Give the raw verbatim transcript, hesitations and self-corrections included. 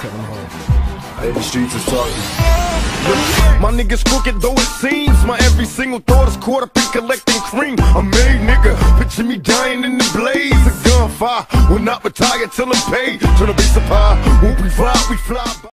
at them hoes. Hey, the streets is talking. My niggas crooked though it seems. My every single thought is caught up in collecting cream. A made nigga, picture me dying in the blaze. A gunfire will not retire till I'm paid. Turn the bass up high, won't revive, we fly by.